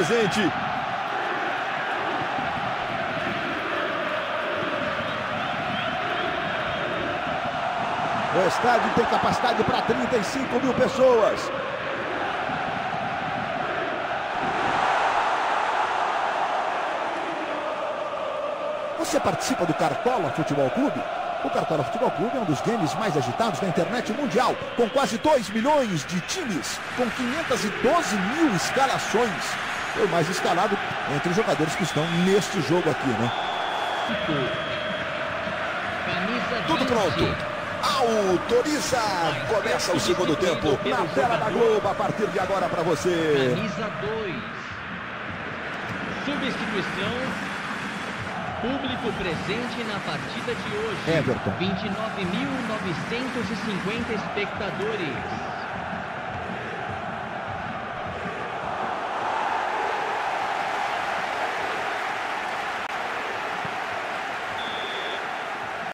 presente. O estádio tem capacidade para 35 mil pessoas. Você participa do Cartola Futebol Clube? O Cartola Futebol Clube é um dos games mais agitados da internet mundial, com quase 2 milhões de times, com 512 mil escalações. É o mais escalado entre os jogadores que estão neste jogo aqui, né? Tudo pronto. Autoriza! Começa o segundo tempo na tela da Globo a partir de agora para você. Camisa 2. Substituição. Público presente na partida de hoje. Everton. 29.950 espectadores.